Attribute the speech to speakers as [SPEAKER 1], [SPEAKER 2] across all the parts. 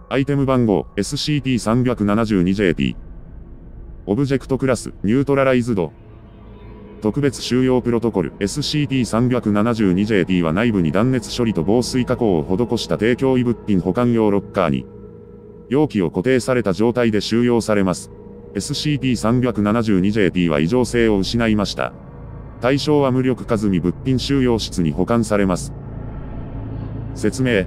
[SPEAKER 1] アイテム番号 SCP-372JT。オブジェクトクラス、ニュートラライズド。特別収容プロトコル SCP-372JT は内部に断熱処理と防水加工を施した低脅威物品保管用ロッカーに、容器を固定された状態で収容されます。SCP-372JT は異常性を失いました。対象は無力化済み物品収容室に保管されます。説明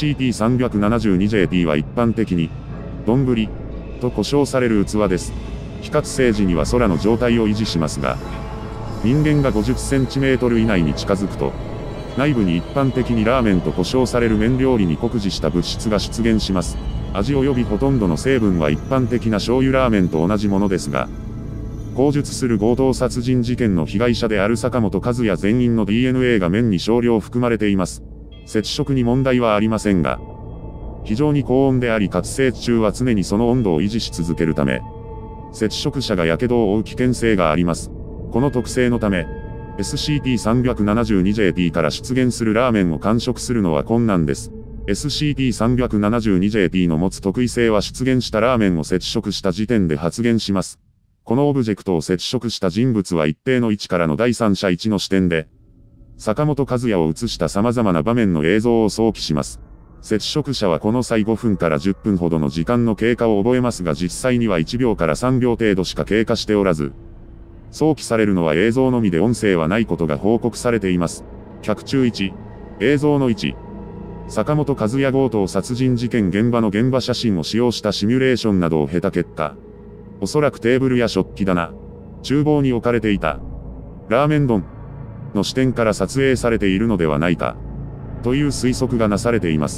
[SPEAKER 1] SCP-372JT は一般的に、丼と呼称される器です。非活性時には空の状態を維持しますが、人間が 50cm 以内に近づくと、内部に一般的にラーメンと呼称される麺料理に酷似した物質が出現します。味及びほとんどの成分は一般的な醤油ラーメンと同じものですが、後述する強盗殺人事件の被害者である坂本和也全員の DNA が麺に少量含まれています。接触に問題はありませんが、非常に高温であり活性中は常にその温度を維持し続けるため、接触者が火傷を負う危険性があります。この特性のため、SCP-372JT から出現するラーメンを完食するのは困難です。SCP-372JT の持つ特異性は出現したラーメンを接触した時点で発現します。このオブジェクトを接触した人物は一定の位置からの第三者1の視点で、坂本和也を映した様々な場面の映像を想起します。接触者はこの際5分から10分ほどの時間の経過を覚えますが実際には1秒から3秒程度しか経過しておらず、想起されるのは映像のみで音声はないことが報告されています。脚注1、映像の1、坂本和也強盗殺人事件現場の現場写真を使用したシミュレーションなどを経た結果、おそらくテーブルや食器棚、厨房に置かれていた、ラーメン丼の視点から撮影されているのではないか、という推測がなされています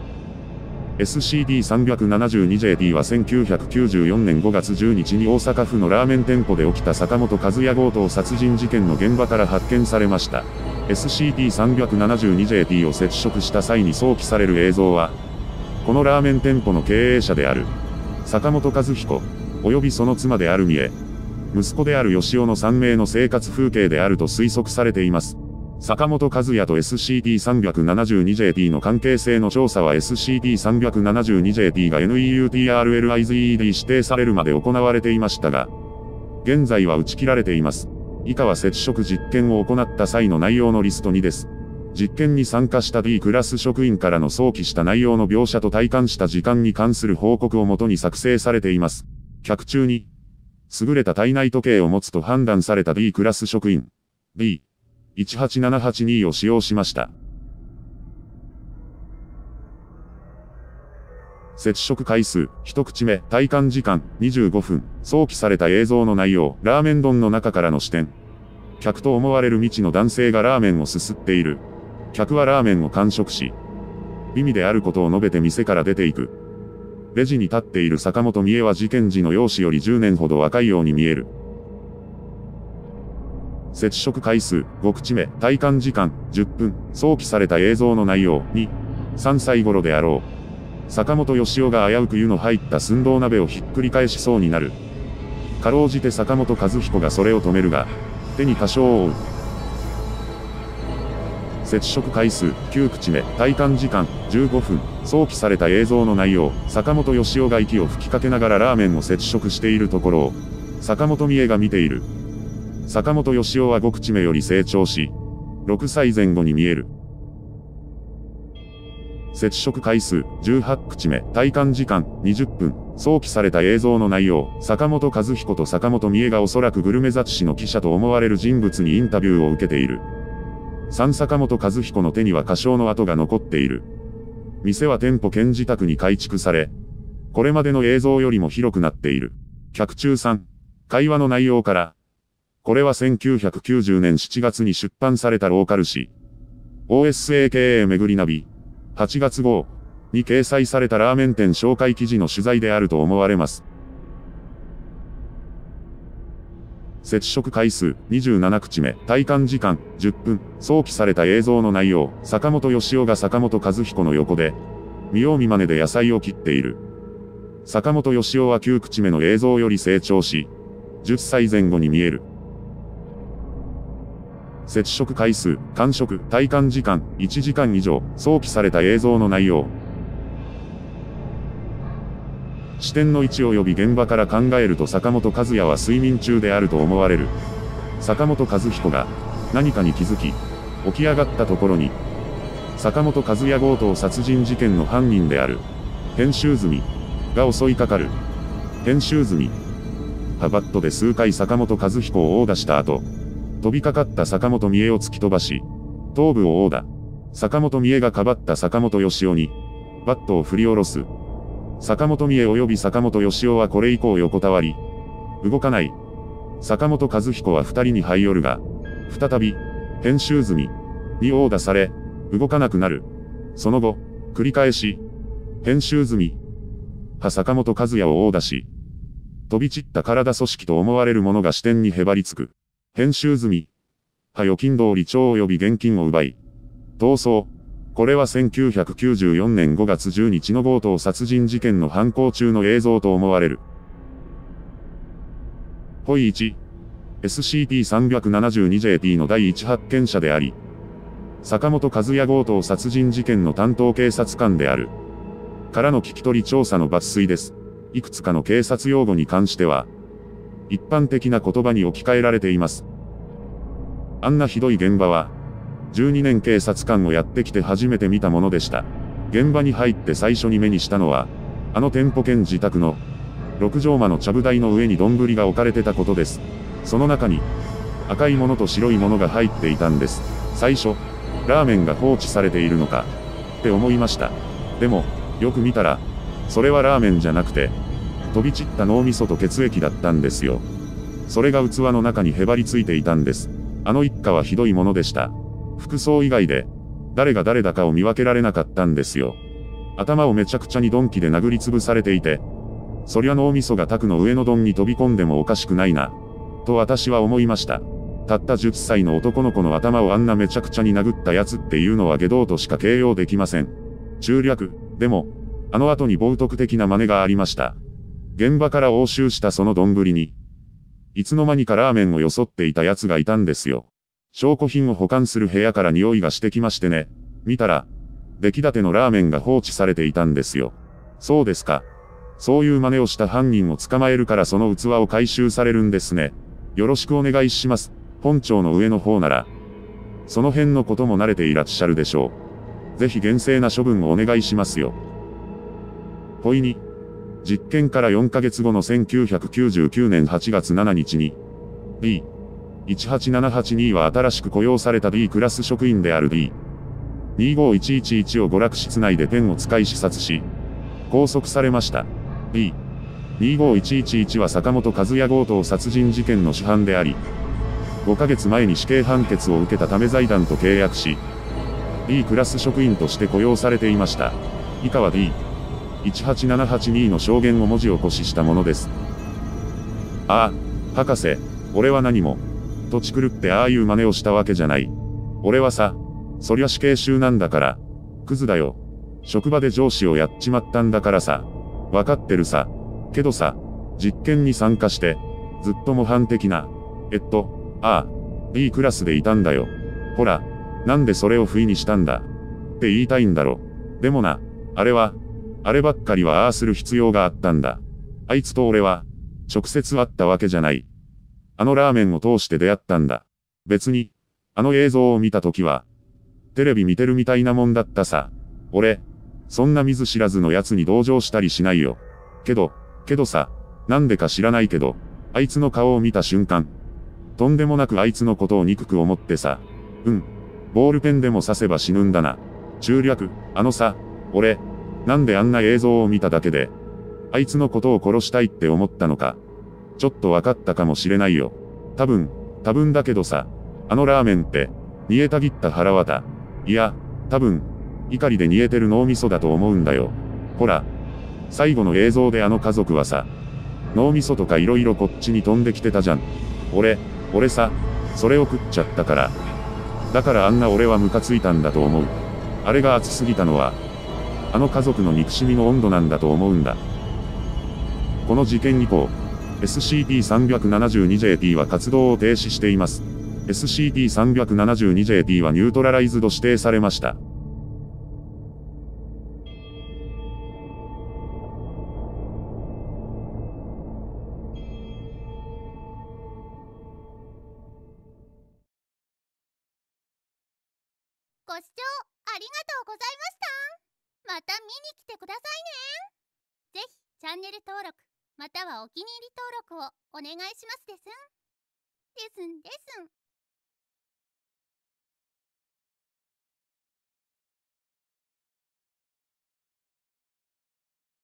[SPEAKER 1] 。SCP-372JT は1994年5月10日に大阪府のラーメン店舗で起きた坂本和也強盗殺人事件の現場から発見されました。SCP-372JT を接触した際に想起される映像は、このラーメン店舗の経営者である、坂本和彦、及びその妻である三重、息子である吉尾の3名の生活風景であると推測されています。坂本和也と SCP-372JT の関係性の調査は SCP-372JT が NEUTRLIZED 指定されるまで行われていましたが、現在は打ち切られています。以下は接触実験を行った際の内容のリスト2です。実験に参加した D クラス職員からの想起した内容の描写と体感した時間に関する報告をもとに作成されています。脚注に、優れた体内時計を持つと判断された D クラス職員、D18782 を使用しました。接触回数、一口目、体感時間、25分、想起された映像の内容、ラーメン丼の中からの視点。客と思われる未知の男性がラーメンをすすっている。客はラーメンを完食し、美味であることを述べて店から出ていく。レジに立っている坂本美恵は事件時の容姿より10年ほど若いように見える。接触回数、5口目、体感時間、10分、想起された映像の内容、2、3歳頃であろう。坂本義雄が危うく湯の入った寸胴鍋をひっくり返しそうになる。かろうじて坂本和彦がそれを止めるが、手に多少を負う。接触回数、9口目、体感時間、15分、想起された映像の内容、坂本義雄が息を吹きかけながらラーメンを接触しているところを、坂本美恵が見ている。坂本義雄は5口目より成長し、6歳前後に見える。接触回数、18口目、体感時間、20分、想起された映像の内容、坂本和彦と坂本美恵がおそらくグルメ雑誌の記者と思われる人物にインタビューを受けている。3坂本和彦の手には火傷の跡が残っている。店は店舗兼自宅に改築され、これまでの映像よりも広くなっている。脚注3、会話の内容から、これは1990年7月に出版されたローカル誌、OSAKA めぐりナビ、8月号に掲載されたラーメン店紹介記事の取材であると思われます。接触回数、27口目、体感時間、10分、想起された映像の内容、坂本義雄が坂本和彦の横で、見よう見まねで野菜を切っている。坂本義雄は9口目の映像より成長し、10歳前後に見える。接触回数、完食、体感時間、1時間以上、想起された映像の内容。 視点の位置及び現場から考えると坂本和也は睡眠中であると思われる。坂本和彦が何かに気づき、起き上がったところに、坂本和也強盗殺人事件の犯人である、編集済が襲いかかる。編集済バットで数回坂本和彦を殴打した後、飛びかかった坂本美恵を突き飛ばし、頭部を殴打。坂本美恵がかばった坂本義雄に、バットを振り下ろす。坂本美恵及び坂本義雄はこれ以降横たわり、動かない。坂本和彦は二人に這い寄るが、再び、編集済に殴打され、動かなくなる。その後、繰り返し、編集済坂本和也を殴打し、飛び散った体組織と思われるものが支店にへばりつく。編集済預金通り帳及び現金を奪い、逃走。これは1994年5月10日の強盗殺人事件の犯行中の映像と思われる。ホイ1、SCP-372JP の第一発見者であり、坂本和也強盗殺人事件の担当警察官である。からの聞き取り調査の抜粋です。いくつかの警察用語に関しては、一般的な言葉に置き換えられています。あんなひどい現場は、12年警察官をやってきて初めて見たものでした。現場に入って最初に目にしたのは、あの店舗兼自宅の、6畳間のちゃぶ台の上に丼が置かれてたことです。その中に、赤いものと白いものが入っていたんです。最初、ラーメンが放置されているのか、って思いました。でも、よく見たら、それはラーメンじゃなくて、飛び散った脳みそと血液だったんですよ。それが器の中にへばりついていたんです。あの一家はひどいものでした。服装以外で、誰が誰だかを見分けられなかったんですよ。頭をめちゃくちゃに鈍器で殴りつぶされていて、そりゃ脳みそが卓の上の丼に飛び込んでもおかしくないな、と私は思いました。たった10歳の男の子の頭をあんなめちゃくちゃに殴ったやつっていうのは下道としか形容できません。中略、でも、あの後に冒涜的な真似がありました。現場から押収したその丼に、いつの間にかラーメンをよそっていたやつがいたんですよ。証拠品を保管する部屋から匂いがしてきましてね。見たら、出来立てのラーメンが放置されていたんですよ。そうですか。そういう真似をした犯人を捕まえるからその器を回収されるんですね。よろしくお願いします。本庁の上の方なら、その辺のことも慣れていらっしゃるでしょう。ぜひ厳正な処分をお願いしますよ。ほいに、実験から4ヶ月後の1999年8月7日に、D18782 は新しく雇用された D クラス職員である D25111を娯楽室内でペンを使い刺殺し、拘束されました。D25111 は坂本和也強盗殺人事件の主犯であり、5ヶ月前に死刑判決を受けたため財団と契約し、D クラス職員として雇用されていました。以下は D18782 の証言を文字起こししたものです。ああ、博士、俺は何も、土地狂ってああいう真似をしたわけじゃない。俺はさ、そりゃ死刑囚なんだから、クズだよ。職場で上司をやっちまったんだからさ、わかってるさ。けどさ、実験に参加して、ずっと模範的な、B クラスでいたんだよ。ほら、なんでそれを不意にしたんだって言いたいんだろ。でもな、あればっかりはああする必要があったんだ。あいつと俺は、直接会ったわけじゃない。あのラーメンを通して出会ったんだ。別に、あの映像を見たときは、テレビ見てるみたいなもんだったさ。俺、そんな見ず知らずのやつに同情したりしないよ。けどさ、なんでか知らないけど、あいつの顔を見た瞬間、とんでもなくあいつのことを憎く思ってさ。ボールペンでも刺せば死ぬんだな。中略、俺、なんであんな映像を見ただけで、あいつのことを殺したいって思ったのか。ちょっとわかったかもしれないよ。多分だけどさ、あのラーメンって、煮えたぎった腹渡。いや、多分、怒りで煮えてる脳みそだと思うんだよ。ほら、最後の映像であの家族はさ、脳みそとか色々こっちに飛んできてたじゃん。俺さ、それを食っちゃったから。だからあんな俺はムカついたんだと思う。あれが熱すぎたのは、あの家族の憎しみの温度なんだと思うんだ。この事件以降、SCP-372JP は活動を停止しています。SCP-372JP はニュートラライズド指定されました。
[SPEAKER 2] ご視聴ありがとうございました。また見に来てくださいね。ぜひチャンネル登録またはお気に入り登録をお願いしますですん。ですんですん。